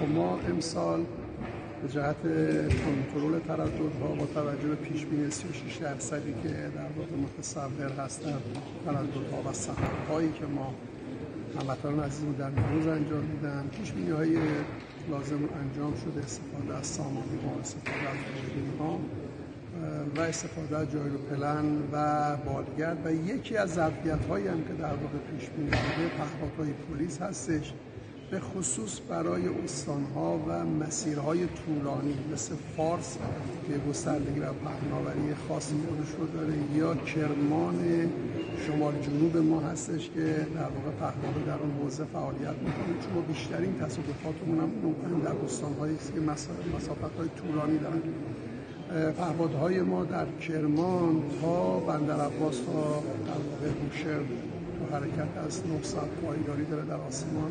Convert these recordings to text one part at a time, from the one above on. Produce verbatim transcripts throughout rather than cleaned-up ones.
خب ما امسال به جهت کنترل ترددها با توجه به پیش‌بینی سی و شش درصدی که در واقع متصور هستند ترددها و سفرهایی که ما هموطنان عزیزمون در نوروز انجام میدن، پیش‌بینی‌های لازم انجام شده، استفاده از سامانه‌ها، استفاده از دوربین‌ها و استفاده از جایروپلن و بالگرد و یکی از ظرفیت‌هایی هم که در واقع پیش‌بینی شده پهپادهای پلیس هستش، به خصوص برای استان‌ها و مسیرهای طولانی مثل فارس که گستردگی و پهناوری خاصی خودش رو داره، یا کرمان شمال جنوب ما هستش که در واقع پهپاد در اون حوزه فعالیت می‌کنه، چون ما بیشترین تصادفاتمون هم در استان‌هایی است که مسافت‌های طولانی دارن. پهپادهای ما در کرمان تا بندرعباس تا در واقع بوشهر تو حرکت از نه ساعت پایداری داره در آسمان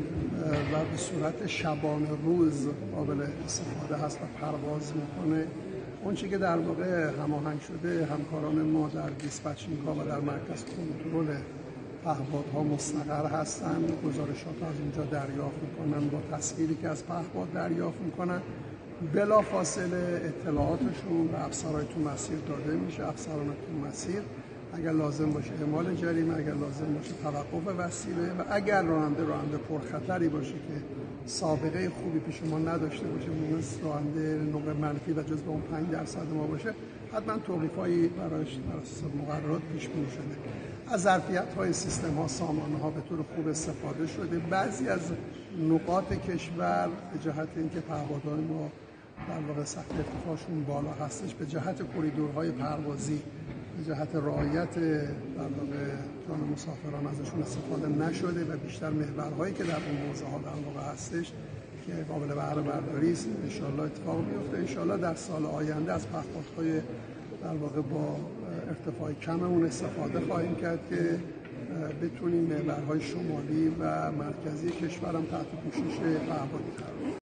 و به صورت شبانه روز قابل استفاده هست و پرواز میکنه. اون چی که در واقع هماهنگ شده، همکاران ما در دیسپچینگ ها و در مرکز کنترل پهپادها مستقر هستن، گزارشات از اونجا دریافت میکنن، با تصویری که از پهپاد دریافت میکنن بلا فاصله اطلاعاتشون به افسرهای تو مسیر داده میشه. افسران تو مسیر اگر لازم باشه اعمال جریمه، اگر لازم باشه توقف وسیله و اگر راننده راننده پرخطری باشه که سابقه خوبی پیش ما نداشته باشه، مثل راننده نوع منفی و جزو اون پنج درصد ما باشه، حتما توقیفایی براش بر اساس مقررات پیش بینی شده. از ظرفیت‌های سیستم‌ها، سامانه‌ها به طور خوب استفاده شده. بعضی از نقاط کشور به جهت اینکه پهپادهای ما در واقع سطح ارتفاعشون بالا هستش، به جهت کریدورهای پروازی، به جهت رعایت در واقع جان مسافران ازشون استفاده نشده و بیشتر محورهایی که در اون حوزه‌ها در واقع هستش که قابل بهره برداری است، ان شاءالله اتفاق میفته. ان شاءالله در سال آینده از پهپادهای در واقع با ارتفاع کممون استفاده خواهیم کرد که بتونیم محورهای شمالی و مرکزی کشورم تحت پوشش پهپادی قرار بدیم.